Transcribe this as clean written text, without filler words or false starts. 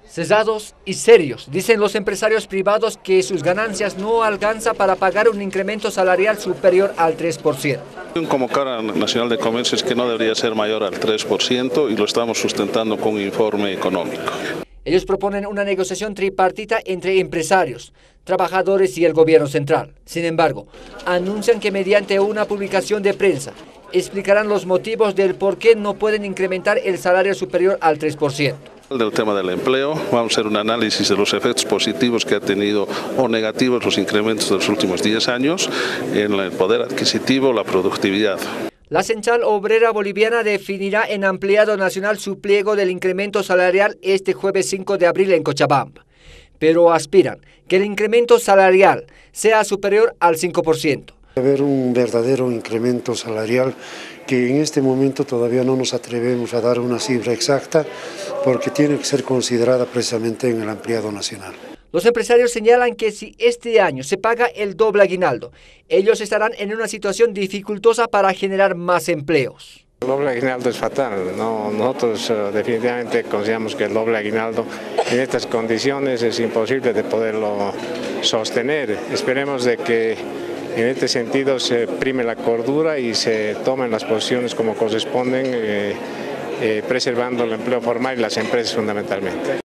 Cesados y serios, dicen los empresarios privados que sus ganancias no alcanzan para pagar un incremento salarial superior al 3%. Como Cámara Nacional de Comercio es que no debería ser mayor al 3% y lo estamos sustentando con un informe económico. Ellos proponen una negociación tripartita entre empresarios, trabajadores y el gobierno central. Sin embargo, anuncian que mediante una publicación de prensa explicarán los motivos del por qué no pueden incrementar el salario superior al 3%. Del tema del empleo, vamos a hacer un análisis de los efectos positivos que ha tenido o negativos los incrementos de los últimos 10 años en el poder adquisitivo, la productividad. La Central Obrera Boliviana definirá en ampliado nacional su pliego del incremento salarial este jueves 5 de abril en Cochabamba, pero aspiran que el incremento salarial sea superior al 5%. Haber un verdadero incremento salarial que en este momento todavía no nos atrevemos a dar una cifra exacta porque tiene que ser considerada precisamente en el ampliado nacional. Los empresarios señalan que si este año se paga el doble aguinaldo, ellos estarán en una situación dificultosa para generar más empleos. El doble aguinaldo es fatal, nosotros definitivamente consideramos que el doble aguinaldo en estas condiciones es imposible de poderlo sostener. Esperemos de que en este sentido se prime la cordura y se tomen las posiciones como corresponden, preservando el empleo formal y las empresas fundamentalmente.